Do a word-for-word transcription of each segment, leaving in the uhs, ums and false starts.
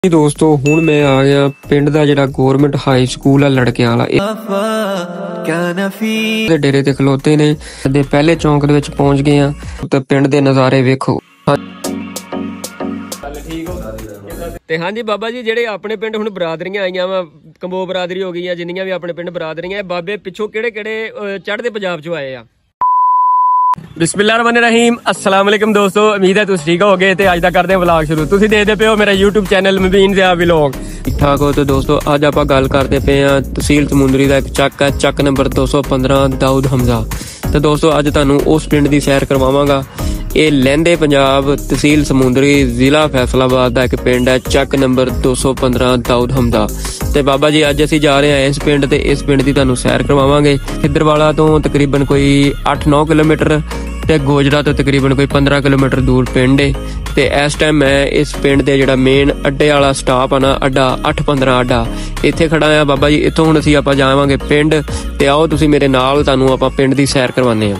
जी दोस्तों हुण मैं आ गया पिंड दा जिहड़ा गवर्नमेंट हाई स्कूल है लड़कियां वाला दे डेरे ते खलोते ने ते पहले चौंक दे विच पहुंच गए हां ते पिंड दे नज़ारे वेखो। ते हाँ जी बाबा जी जेडे अपने पिंड हुण बरादरियां आईयां वा कंबो बरादरी हो गई जिन्नियां भी अपने पिंड बरादरियां बाबे पिछों किहड़े किहड़े चढ़दे पंजाब चों आए आ। बिस्मिल्लाहिर्रहमानिर्रहीम अस्सलाम वालेकुम दोस्तों, उम्मीद है तुम ठीक हो गए ते अज दा करदे व्लॉग शुरू। तुसीं देखदे पे हो मेरा YouTube channel Mubeen Zia vlog. ठीक ठाक हो तो दोस्तों अज आपां गल करदे पे हां तहसील समूंदरी दा एक चक है, चक नंबर दो सौ पंद्रह दाऊद हमजा। तो दोस्तों अज तुहानूं उस पिंड दी सैर करवावांगा। ये लैंदे पंजाब तहसील समूंदरी जिला फैसलाबाद का एक पिंड है, चक नंबर दो सौ पंद्रह दाऊद हमदा। ते बाबा जी अज असीं जा रहे हैं इस पिंड ते इस पिंड की तुहानूं सैर करवावांगे। खिद्दरवाला तो तकरीबन कोई अठ नौ किलोमीटर ते गोजरा तो तकरीबन कोई पंद्रह किलोमीटर दूर पिंड है। ते इस टाइम मैं इस पिंड दे जिहड़ा मेन अड्डे वाला स्टाप है ना अड्डा अठ पंद्रह अड्डा इत्थे खड़ा आ बाबा जी। इत्थों हुण असीं आपां जावांगे पिंड ते आओ तुसीं मेरे नाल तुहानूं आपां पिंड दी सैर करवाने आ।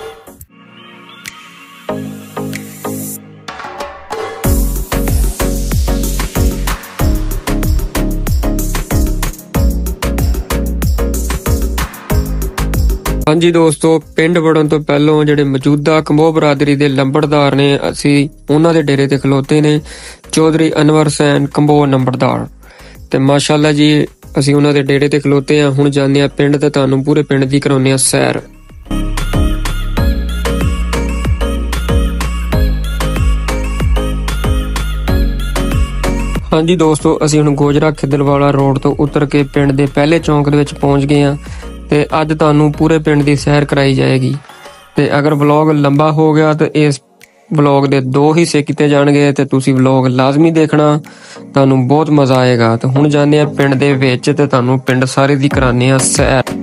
हाँ जी दोस्तों पिंड वड़न तो पहलों जेडे मौजूदा कंबो बरादरी दे लंबड़दार ने असी उन्हां दे डेरे ते खलोते ने चौधरी अनवर हुसैन कंबो नंबरदार। ते माशाअल्लाह जी असी उन्हां दे डेरे ते खलोते हैं। हुण जाने आ पिंड ते तुहानूं पूरे पिंड दी कराउने आ सैर। हाँ जी दोस्तों असी हुण गोजरा खिद्दरवाला रोड तो उतर के पिंड दे पहले चौंक दे विच पहुंच गए हां ते अज तुहानूं पूरे पिंड दी सैर कराई जाएगी। ते अगर व्लॉग लंबा हो गया तो इस व्लॉग दे दो हिस्से किते जाणगे ते तुसीं व्लॉग लाजमी देखना, तुहानूं बहुत मजा आएगा। तो हुण जाने आ पिंड दे विच ते तुहानूं पिंड सारे दी कराने आ सैर।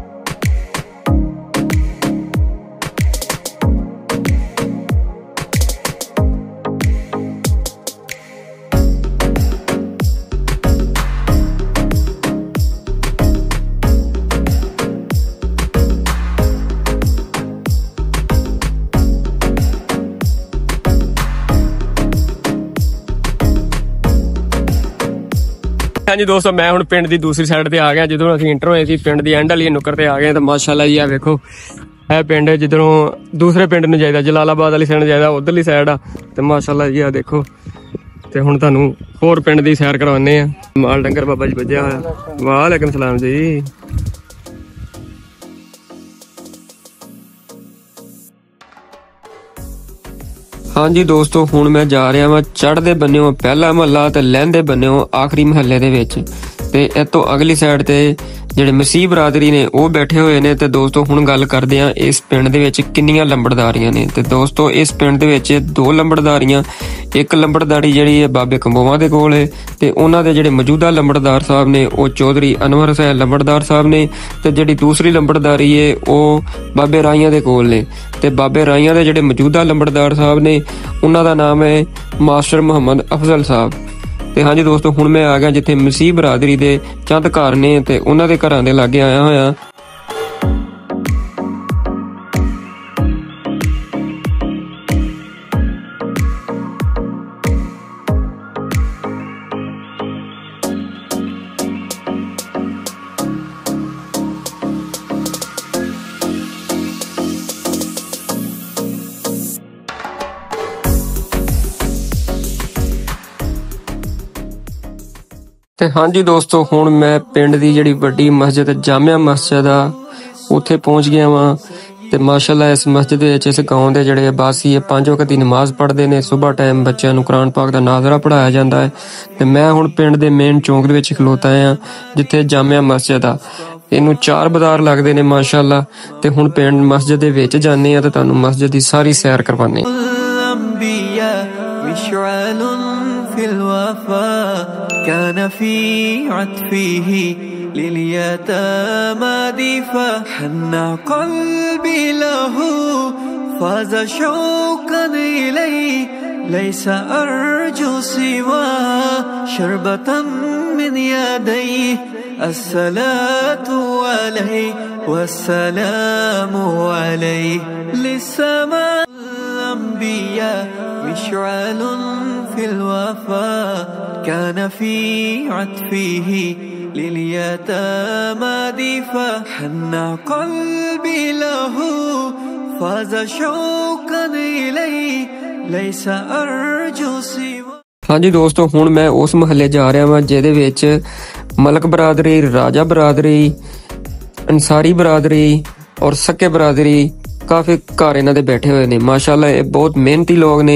हाँ जी दोस्तों मैं हुण पिंड दी दूसरी साइड ते आ गया जिधरों असीं इंटर होए सी पिंड दी एंड वाली नुक्कर ते आ गए। तो माशाअल्लाह जी आ वेखो है पिंड जिधरों दूसरे पिंड नूं जाईदा जलालाबाद वाली साइड जाईदा उधरली साइड आ। ते माशाअल्लाह जी आ देखो ते हुण तुहानूं होर पिंड दी सैर करवाने आ। माल डंगर बाबा जी बज्जिया होया। वालेकुम सलाम जी। हाँ जी दोस्तों हुण मैं जा रहा वा चढ़दे बन्नेओ पहला महला ते लैंदे बन्नेओ आखिरी महल्ले दे विच। ते इतों अगली साइड ते जेडे मसीह बरादरी ने वो बैठे हुए ने। ते दोस्तों हुण गल करदे आ इस पिंड दे विच किन्नियां लंबड़दारियां ने। ते दोस्तों इस पिंड दे विच दो लंबड़दारियां, एक लंबड़दारी जेहड़ी है बाबे कंबोवां दे कोल है ते उन्हां दे जेहड़े मौजूदा लंबड़दार साहब ने वो चौधरी अनवर हुसैन लंबड़दार साहब ने। ते जेहड़ी दूसरी लंबड़दारी है वो बाबे राइयां दे कोल ने। ते बाबे राइयां दे जेहड़े मौजूदा लंबड़दार साहब ने उन्हां दा नाम है मास्टर मोहम्मद अफजल साहब। ते हाँ जी दोस्तों हुण मैं आ गया जिथे मसीह बरादरी दे चंद घर ने ते उन्हां दे घरां दे लागे आया होया। ते हाँ जी दोस्तों हुण मैं पिंड दी जिहड़ी वड्डी मस्जिद जामिया मस्जिद आ उत्थे पहुंच गया वां। ते माशाअल्लाह इस मस्जिद विच इस गांव दे जिहड़े अबासी पंज वक्त दी नमाज पढ़दे ने। सुबह टाइम बच्चों नूं कुरान पाक दा नाज़रा पढ़ाया जांदा है। ते मैं हुण पिंड दे मेन चौंक दे विच खलोता आ जिथे जामिया मस्जिद आ। इनू चार बाजार लगदे ने माशाअल्लाह। ते हुण पिंड मस्जिद दे विच जाने आ ते तुहानूं मस्जिद दी सारी सैर करवाने। في الوفا كان في عطفه لليتامى دفا حن قلبي له فاز شوقا إليه ليس أرجو سوى شربة من يديه الصلاة عليه والسلام عليه للسماء الأنبياء مشعل في الوفاء كان في عطفه لليتامى دفاع حن قلبي له فاز شوقا إليه ليس أرجو سوى। हाँ जी दोस्तों, हुण मैं उस महल्ले जा रहा वां जिहदे विच मलक बरादरी, राजा बरादरी, अंसारी बरादरी और सक्के बरादरी काफी घर इन्हां दे बैठे हुए ने। माशाअल्लाह ये बहुत मेहनती लोग ने।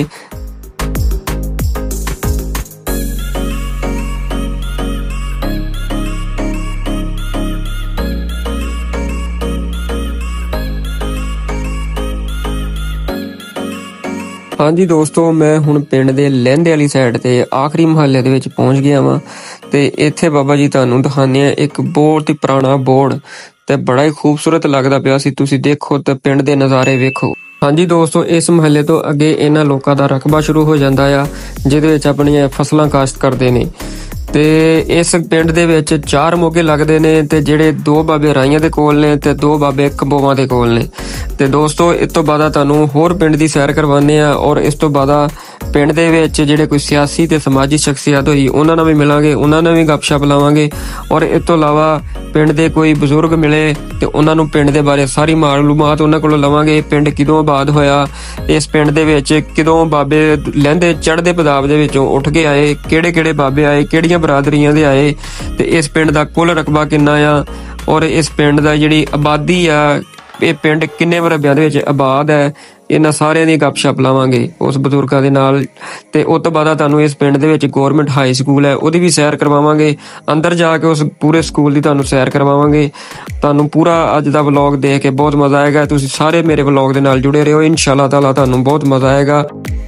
हाँ जी दोस्तों, मैं हुण पिंड दे लਹਿੰਦੇ वाली साइड ते आखिरी मुहल्ले दे विच पहुंच गया वां ते इत्थे बाबा जी तुहानूं दिखाने आ एक बहुत ही पुराना बोर्ड ते बड़ा ही खूबसूरत लगदा पिया सी। तुसीं देखो ते पिंड दे नज़ारे वेखो। हाँ जी दोस्तों, इस महल्ले तो अगे इन्हां लोकां दा रकबा शुरू हो जांदा आ जिहदे विच अपणीਆਂ फसलां काश्त करदे ने ते इस पिंड दे विच चार मोगे लगदे ने ते ਜਿਹੜੇ ਦੋ ਬਾਬੇ ਰਾਈਆਂ ਦੇ ਕੋਲ ਨੇ ਤੇ ਦੋ ਬਾਬੇ ਕੰਬੋਵਾਂ ਦੇ ਕੋਲ ਨੇ। ਤੇ ਦੋਸਤੋ ਇਸ ਤੋਂ ਬਾਅਦ ਤੁਹਾਨੂੰ ਹੋਰ ਪਿੰਡ ਦੀ ਸੈਰ ਕਰਵਾਉਂਦੇ ਆ ਔਰ ਇਸ ਤੋਂ ਬਾਅਦ ਪਿੰਡ ਦੇ ਵਿੱਚ ਜਿਹੜੇ ਕੋਈ ਸਿਆਸੀ ਤੇ ਸਮਾਜੀ ਸ਼ਖਸੀਅਤ ਹੋਈ ਉਹਨਾਂ ਨਾਲ ਵੀ ਮਿਲਾਂਗੇ, ਉਹਨਾਂ ਨਾਲ ਵੀ ਗੱਪਸ਼ਪ ਲਾਵਾਂਗੇ ਔਰ ਇਸ ਤੋਂ ਇਲਾਵਾ ਪਿੰਡ ਦੇ ਕੋਈ ਬਜ਼ੁਰਗ ਮਿਲੇ ਤੇ ਉਹਨਾਂ ਨੂੰ ਪਿੰਡ ਦੇ ਬਾਰੇ ਸਾਰੀ ਮਾਲੂਮਾਤ ਉਹਨਾਂ ਕੋਲੋਂ ਲਵਾਂਗੇ। ਪਿੰਡ ਕਿਦੋਂ ਆਬਾਦ ਹੋਇਆ, ਇਸ ਪਿੰਡ ਦੇ ਵਿੱਚ ਕਿਦੋਂ ਬਾਬੇ ਲਹਿੰਦੇ ਚੜ੍ਹਦੇ ਪਦਾਬ ਦੇ ਵਿੱਚੋਂ ਉੱਠ ਕੇ ਆਏ, ਕਿਹੜੇ ਕਿਹੜੇ ਬਾਬੇ ਆਏ, ਕਿਹੜੀਆਂ ਬਰਾਦਰੀਆਂ ਦੇ ਆਏ ਤੇ ਇਸ ਪਿੰਡ ਦਾ ਕੁੱਲ ਰਕਬਾ ਕਿੰਨਾ ਆ ਔਰ ਇਸ ਪਿੰਡ ਦਾ ਜਿਹੜੀ ਆਬਾਦੀ ਆ ਇਹ ਪਿੰਡ ਕਿੰਨੇ ਵਰਬਿਆਂ ਦੇ ਵਿੱਚ ਆਬਾਦ ਹੈ, ਇਹਨਾਂ ਸਾਰਿਆਂ ਦੀ ਗੱਪਸ਼ਪ ਲਾਵਾਂਗੇ ਉਸ ਬਜ਼ੁਰਗਾਂ ਦੇ ਨਾਲ। ਤੇ ਉਸ ਤੋਂ ਬਾਅਦ ਤੁਹਾਨੂੰ ਇਸ ਪਿੰਡ ਦੇ ਵਿੱਚ ਗਵਰਨਮੈਂਟ ਹਾਈ ਸਕੂਲ ਹੈ ਉਹਦੀ ਵੀ ਸੈਰ ਕਰਵਾਵਾਂਗੇ। ਅੰਦਰ ਜਾ ਕੇ ਉਸ ਪੂਰੇ ਸਕੂਲ ਦੀ ਤੁਹਾਨੂੰ ਸੈਰ ਕਰਵਾਵਾਂਗੇ। ਤੁਹਾਨੂੰ ਪੂਰਾ ਅੱਜ ਦਾ ਵਲੌਗ ਦੇਖ ਕੇ ਬਹੁਤ ਮਜ਼ਾ ਆਏਗਾ। ਤੁਸੀਂ ਸਾਰੇ ਮੇਰੇ ਵਲੌਗ ਦੇ ਨਾਲ ਜੁੜੇ ਰਹੋ, ਇਨਸ਼ਾਅੱਲਾ ਤਾਲਾ ਤੁਹਾਨੂੰ ਬਹੁਤ ਮਜ਼ਾ ਆਏਗਾ।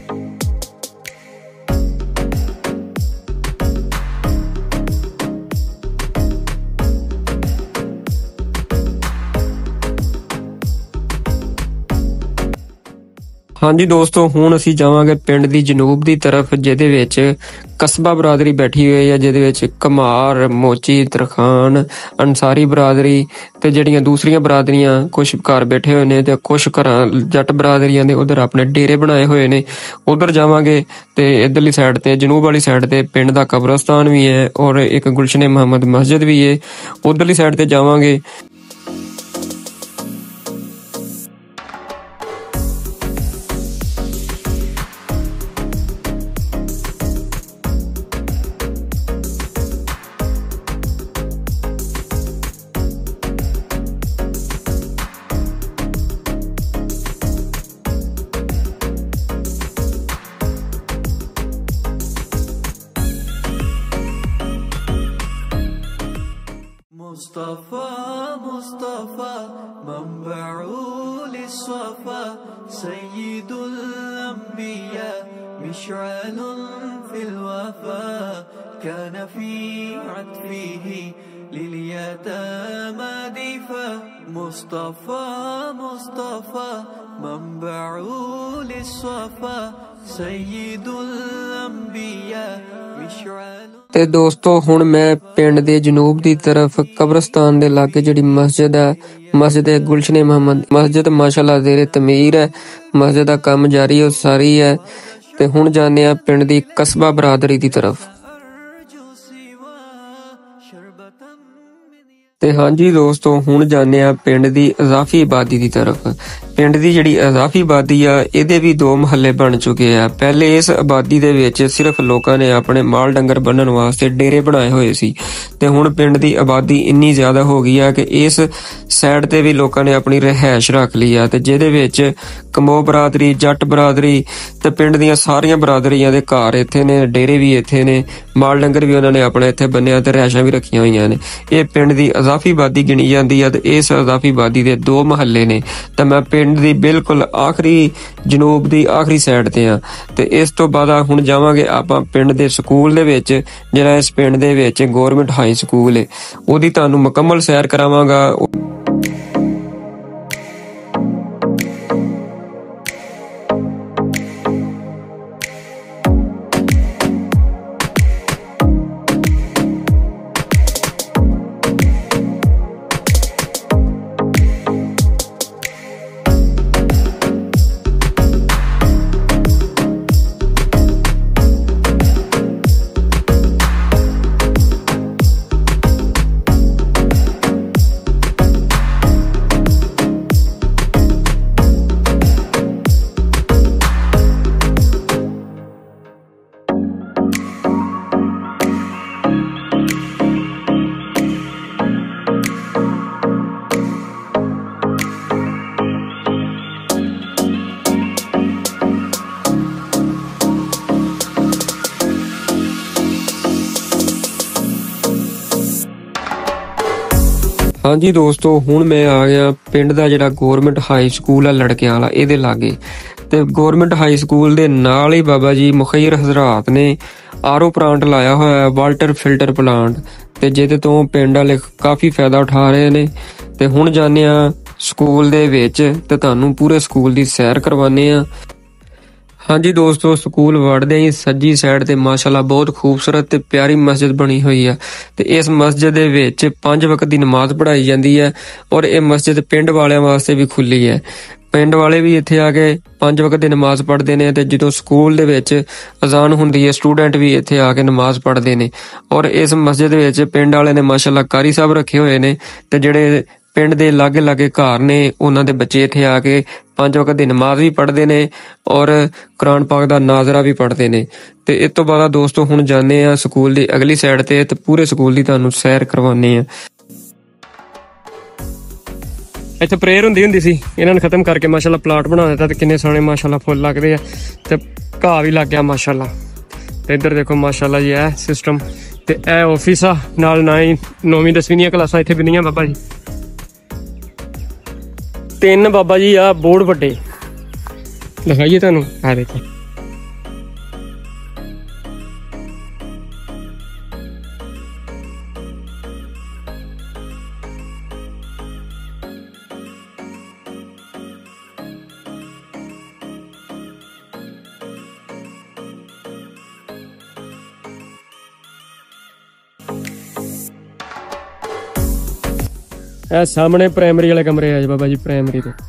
हाँ जी दोस्तों, हुण असीं जावांगे पिंड दी जनूब दी तरफ जिहदे विच कस्बा बरादरी बैठी हुई है, जिहदे विच कमार, मोची, तरखान, अंसारी बरादरी ते जिहड़ियां दूसरियां बरादरियां कुछ घर बैठे हुए ने ते कुछ घरां जट बरादरियां दे उधर अपने डेरे बनाए हुए ने। उधर जावांगे ते इधरली साइड ते जनूब वाली साइड ते पिंड दा कब्रस्तान भी है और एक गुलशन मोहम्मद मस्जिद भी है। उधरली साइड ते जावांगे। मुस्तफा मुस्तफा मंबउ लिस्सफा सय्यिदुल अंबिया मिशअलुन फिल वफा कान फी अत्फिही लिलयतामा दिफा मुस्तफा मुस्तफा मंबउ लिस्सफा सय्यिदुल अंबिया मिशअलुन। ਤੇ ਦੋਸਤੋ ਹੁਣ ਮੈਂ ਪਿੰਡ ਦੇ ਜਨੂਬ ਦੀ ਤਰਫ ਕਬਰਸਤਾਨ ਦੇ ਲਾਗੇ ਜਿਹੜੀ ਮਸਜਿਦ ਹੈ, ਮਸਜਿਦ ਗੁਲਸ਼ਨ ਮੁਹੰਮਦ ਮਸਜਿਦ ਮਾਸ਼ਾਅੱਲਾ ਜ਼ੇਰੇ ਤਮੀਰ ਹੈ। ਮਸਜਿਦ ਦਾ ਕੰਮ ਜਾਰੀ ਹੋ ਸਾਰੀ ਹੈ ਤੇ ਹੁਣ ਜਾਂਦੇ ਆ ਪਿੰਡ ਦੀ ਕਸਬਾ ਬਰਾਦਰੀ ਦੀ ਤਰਫ। ਤੇ ਹਾਂਜੀ ਦੋਸਤੋ, ਹੁਣ ਜਾਂਦੇ ਆ ਪਿੰਡ ਦੀ ਇਜ਼ਾਫੀ ਆਬਾਦੀ ਦੀ ਤਰਫ। ਪਿੰਡ ਦੀ ਜਿਹੜੀ ਇਜ਼ਾਫੀ ਆਬਾਦੀ ਆ ਇਹਦੇ ਵੀ ਦੋ ਮਹੱਲੇ ਬਣ ਚੁੱਕੇ ਆ। ਪਹਿਲੇ ਇਸ ਆਬਾਦੀ ਦੇ ਵਿੱਚ ਸਿਰਫ ਲੋਕਾਂ ਨੇ ਆਪਣੇ ਮਾਲ ਡੰਗਰ ਬੰਨਣ ਵਾਸਤੇ ਡੇਰੇ ਬਣਾਏ ਹੋਏ ਸੀ ਤੇ ਹੁਣ ਪਿੰਡ ਦੀ ਆਬਾਦੀ ਇੰਨੀ ਜ਼ਿਆਦਾ ਹੋ ਗਈ ਆ ਕਿ ਇਸ ਸਾਈਡ ਤੇ ਵੀ ਲੋਕਾਂ ਨੇ ਆਪਣੀ ਰਿਹਾਇਸ਼ ਰੱਖ ਲਈ ਆ ਤੇ ਜਿਹਦੇ ਵਿੱਚ ਕਮੋ ਬਰਾਦਰੀ, ਜੱਟ ਬਰਾਦਰੀ ਤੇ ਪਿੰਡ ਦੀਆਂ ਸਾਰੀਆਂ ਬਰਾਦਰੀਆਂ ਦੇ ਘਰ ਇੱਥੇ ਨੇ, ਡੇਰੇ ਵੀ ਇੱਥੇ ਨੇ, ਮਾਲ ਡੰਗਰ ਵੀ ਉਹਨਾਂ ਨੇ ਆਪਣੇ ਇੱਥੇ ਬੰਨਿਆ ਤੇ ਰਿਹਾਇਸ਼ਾਂ ਵੀ ਰੱਖੀਆਂ ਹੋਈਆਂ ਨੇ। ਇਹ ਪਿੰਡ ਦੀ ਇਜ਼ਾਫੀ ਆਬਾਦੀ ਗਿਣੀ ਜਾਂਦੀ ਆ ਤੇ ਇਸ ਇਜ਼ਾਫੀ ਆਬਾਦੀ ਦੇ ਦੋ ਮਹੱਲੇ ਨੇ ਤੇ ਮੈਂ ਪਿੰਡ ਦੀ ਬਿਲਕੁਲ ਆਖਰੀ ਜਨੂਬ ਦੀ ਆਖਰੀ ਸਾਈਡ ਤੇ ਆ। ਤੇ ਇਸ ਤੋਂ ਬਾਅਦ ਹੁਣ ਜਾਵਾਂਗੇ ਆਪਾਂ ਪਿੰਡ ਦੇ ਸਕੂਲ ਦੇ ਵਿੱਚ, ਜਿਹੜਾ ਇਸ ਪਿੰਡ ਦੇ ਵਿੱਚ ਗਵਰਨਮੈਂਟ ਹਾਈ ਸਕੂਲ ਹੈ, ਉਹਦੀ ਤੁਹਾਨੂੰ ਮੁਕੰਮਲ ਸੈਰ ਕਰਾਵਾਂਗਾ। हाँ जी दोस्तों, हुण मैं आ गया पिंड दा जिहड़ा गौरमेंट हाई स्कूल आ लड़कियां वाला इहदे लागे ते गौरमेंट हाई स्कूल दे नाल ही बाबा जी मुखैर हजरात ने आरो प्लांट लाया होया है, वाटर फिल्टर प्लांट, ते जिहदे तो पिंड वाले काफी फायदा उठा रहे ने। ते हुण जाने आ स्कूल दे विच ते तुहानूं पूरे स्कूल दी सैर करवाने आ। हाँ जी दोस्तों, स्कूल वड़दे ही सज्जी साइड ते माशाल्लाह बहुत खूबसूरत ते प्यारी मस्जिद बनी हुई है ते इस मस्जिद दे विच पांच वक्त दी नमाज पढ़ाई जाती है और ये मस्जिद पिंड वालियां वास्ते भी खुली है। पिंड वाले भी इत्थे आके पांच वक्त दी नमाज पढ़दे ने ते जदों स्कूल दे विच अजान हुंदी है स्टूडेंट भी इत्थे आके नमाज पढ़दे ने। और इस मस्जिद विच पिंड वाले ने माशाल्लाह कारी साहब रखे हुए ने ते जेड़े पिंड दे लागे लागे घर ने उन्हां दे बच्चे इत्थे आके पांच वक्त दी नमाज भी पढ़दे ने और कुरान पाक दा नाजरा भी पढ़दे ने। ते इस तो बाद दोस्तों हुण जाने आ स्कूल दी अगली साइड ते ते पूरे स्कूल दी तुहानूं सैर करवाने आ। इत्थे प्रेयर हुंदी हुंदी सी, इन्हां ने खत्म करके माशाल्लाह प्लाट बना दित्ता ते किन्ने सोहणे माशाल्लाह फुੱਲ लगदे आ ते घाह भी लग गया माशाल्लाह। ते इधर देखो माशाल्लाह जी ऐ सिस्टम ते ऐ ऑफिस आ, नाल नाई नौवीं दसवीं दियां क्लासां इत्थे बिंदियां बाबा जी। तीन बाबा जी आ बोर्ड वड्डे दिखाइए तुहानूं, आ देखो ਇਹ ਸਾਹਮਣੇ ਪ੍ਰਾਇਮਰੀ ਵਾਲੇ ਕਮਰੇ ਆ ਜੀ ਬਾਬਾ ਜੀ, ਪ੍ਰਾਇਮਰੀ ਦੇ।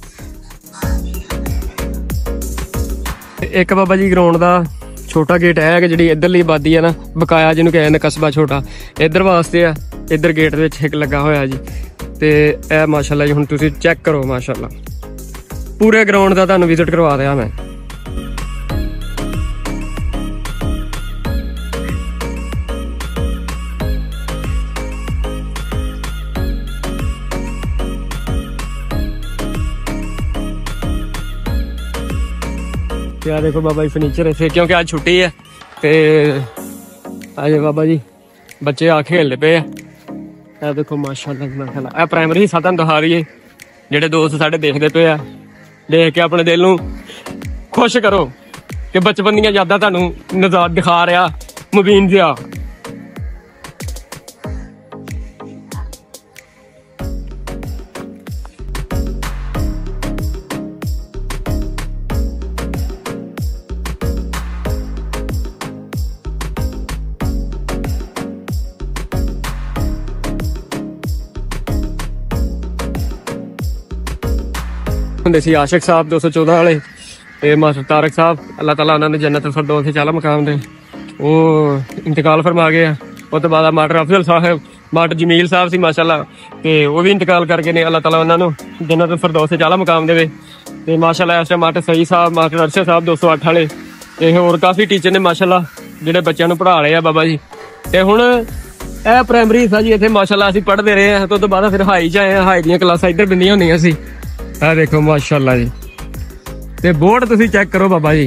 ਇੱਕ ਬਾਬਾ ਜੀ ਗਰਾਊਂਡ ਦਾ ਛੋਟਾ ਗੇਟ ਹੈ ਕਿ ਜਿਹੜੀ ਇੱਧਰਲੀ ਆਬਾਦੀ ਹੈ ਨਾ ਬਕਾਇਆ ਜਿਹਨੂੰ ਕਹਿੰਦੇ ਕਸਬਾ ਛੋਟਾ, ਇੱਧਰ ਵਾਸਤੇ ਆ। ਇੱਧਰ ਗੇਟ ਦੇ ਵਿੱਚ ਇੱਕ ਲੱਗਾ ਹੋਇਆ ਜੀ ਤੇ ਇਹ ਮਾਸ਼ਾਅੱਲਾ ਜੀ ਹੁਣ ਤੁਸੀਂ ਚੈੱਕ ਕਰੋ ਮਾਸ਼ਾਅੱਲਾ ਪੂਰੇ ਗਰਾਊਂਡ ਦਾ ਤੁਹਾਨੂੰ ਵਿਜ਼ਿਟ ਕਰਵਾ ਰਿਹਾ ਮੈਂ। क्या देखो बाबा जी फर्नीचर इतने, क्योंकि आज छुट्टी है ते आज बाबा जी बच्चे आ खेलते पे है। देखो माशाल्लाह माशाल्लाह ए प्राइमरी हिस्सा तुहानूं दिखा रही है, जेडे दोस्त साडे देखते पे आ, देख के अपने दिल नूं खुश करो कि बचपन दीयां यादां तुहानूं नज़ारा दिखा रहा मुबीन जिया। ਹੁੰਦੇ ਸੀ ਆਸ਼ਿਕ ਸਾਹਿਬ दो सौ चौदह ਵਾਲੇ ਤੇ ਮਾਸਟਰ ਤਾਰਕ ਸਾਹਿਬ, ਅੱਲਾਹ ਤਾਲਾ ਉਹਨਾਂ ਨੂੰ ਜੰਨਤ ਫਿਰਦੌਸ ਵਿੱਚ ਆਲਾ ਮਕਾਮ ਦੇ, ਉਹ ਇੰਤਕਾਲ ਫਰਮਾ ਗਏ ਆ। ਉਸ ਤੋਂ ਬਾਅਦ ਮਾਸਟਰ ਅਫਜ਼ਲ ਸਾਹਿਬ, ਮਾਸਟਰ ਜਮੀਲ ਸਾਹਿਬ ਸੀ ਮਾਸ਼ਾਅੱਲਾ, ਤੇ ਉਹ ਵੀ ਇੰਤਕਾਲ ਕਰ ਗਏ ਨੇ। ਅੱਲਾਹ ਤਾਲਾ ਉਹਨਾਂ ਨੂੰ ਜੰਨਤ ਫਿਰਦੌਸ ਵਿੱਚ ਆਲਾ ਮਕਾਮ ਦੇਵੇ। ਤੇ ਮਾਸ਼ਾਅੱਲਾ ਇਸ ਟਾਈਮ ਮਾਸਟਰ ਸਈ ਸਾਹਿਬ, ਮਾਸਟਰ ਅਰਸ਼ਦ ਸਾਹਿਬ दो सौ आठ ਵਾਲੇ ਤੇ ਹੋਰ ਕਾਫੀ ਟੀਚਰ ਨੇ ਮਾਸ਼ਾਅੱਲਾ ਜਿਹੜੇ ਬੱਚਿਆਂ ਨੂੰ ਪੜ੍ਹਾ ਰਹੇ ਆ ਬਾਬਾ ਜੀ। ਤੇ ਹੁਣ ਇਹ ਪ੍ਰਾਇਮਰੀ ਹਿੱਸਾ ਜੀ ਇੱਥੇ ਮਾਸ਼ਾਅੱਲਾ ਅਸੀਂ ਪੜ੍ਹਦੇ ਰਹੇ ਆ। ਤੋਂ ਤੋਂ ਬਾਅਦ ਫਿਰ ਹਾਈ ਚ ਆਏ ਆ, ਹਾਈ ਦੀਆਂ ਕਲਾਸਾਂ ਇੱਧਰ ਬਿੰਦੀਆਂ ਹੁੰਦੀਆਂ ਸੀ। आ देखो माशाल्लाह जी, ते बोर्ड तुसी चेक करो बाबा जी।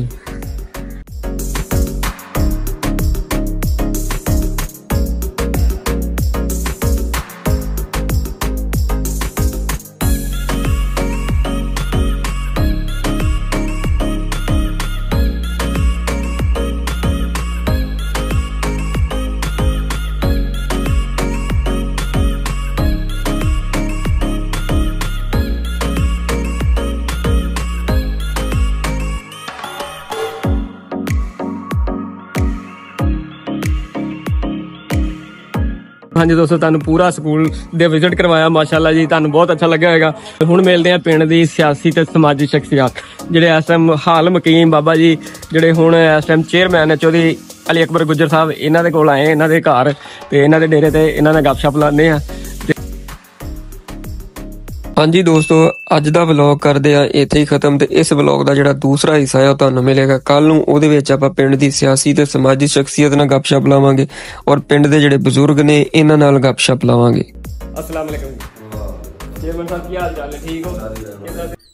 हाँ जी दोस्तों, तुहानूं पूरा स्कूल दे विजिट करवाया माशाल्लाह जी, तुहानूं बहुत अच्छा लग्या होगा। हुण मिलदे आ पिंड दी सियासी ते समाजी शख्सियत जिहड़े इस टाइम हाल मकीम बाबा जी जिहड़े हुण इस टाइम चेयरमैन ने चौधरी अली अकबर गुज्जर साहब, इन्हां दे कोल आए, इन्हां दे घर ते इन्हां दे डेरे ते इन्हां ने गपशप लाने आ। हाँ जी दोस्तों, अज दा व्लॉग करदे आ इत्थे ही खत्म। ते इस व्लॉग दा जिहड़ा दूसरा हिस्सा है तुहानूं मिलेगा कल नूं, उहदे विच आपां पिंड दी सियासी ते समाजी शख्सियत नाल गपशप लावांगे और पिंड दे जिहड़े बजुर्ग ने इन्हां नाल गपशप लावांगे। अस्सलाम वालेकुम चेयरमैन साहब, की हाल चाल है? ठीक हो?